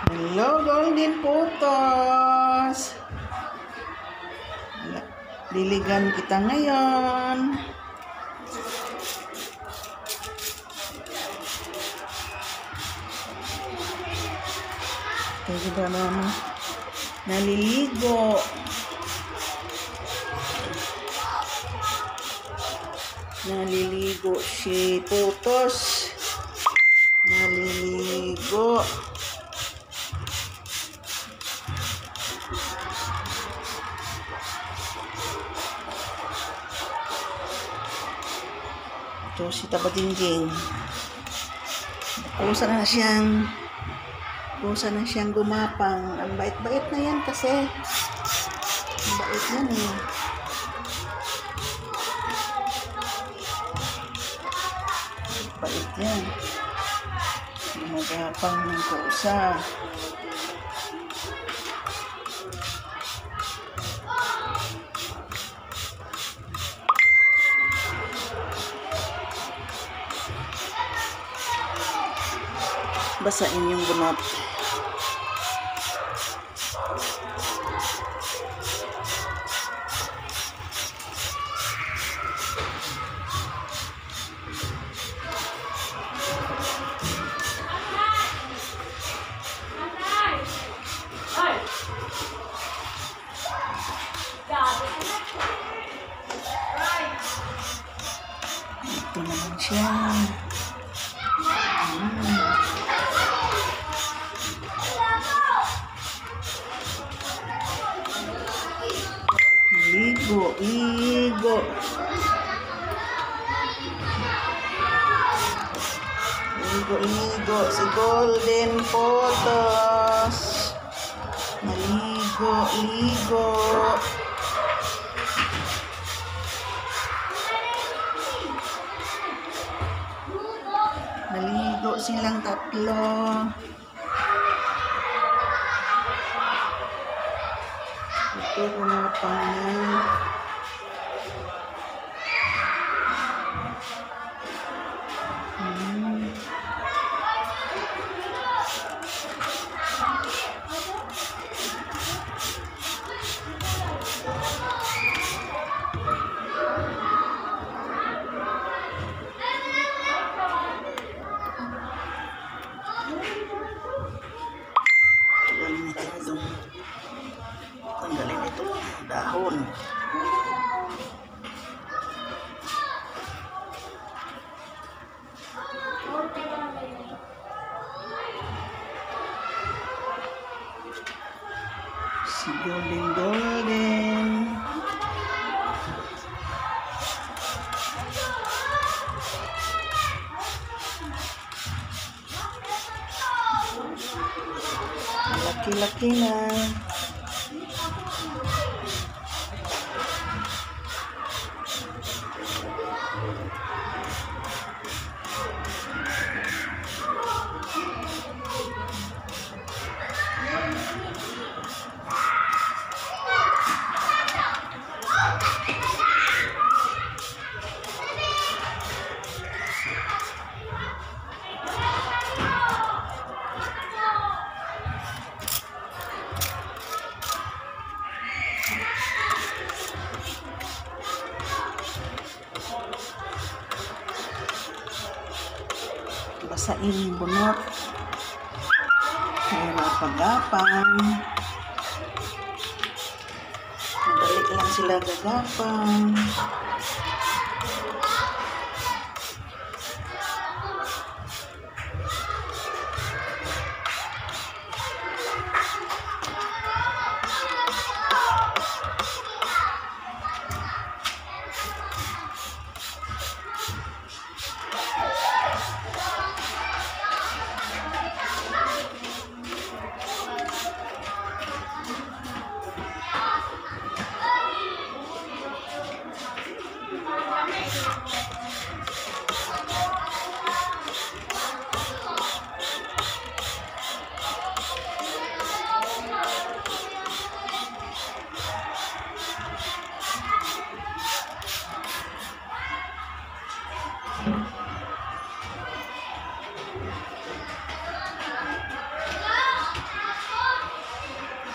Hello, golden putos. Diligan kita ngayon. Ito ba naman? Naliligo. Naliligo si putos. Naliligo. Ito si Tabadingging. Kusa na siyang gumapang. Ang bait-bait na yan kasi. Ang bait yan eh. Bait yan. Gumagapang ng kusa. Basain yung bunot. Ito naman siya. Ligo. Ligo si golden putos. Ligo. Naligo silang tatlo. Ito gumapang na. Tanggalin ito dahon. Si golden. Laki-laki na. Basain yung bunot. Gapang. Madali lang sila gagapang.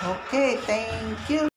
Okay, thank you.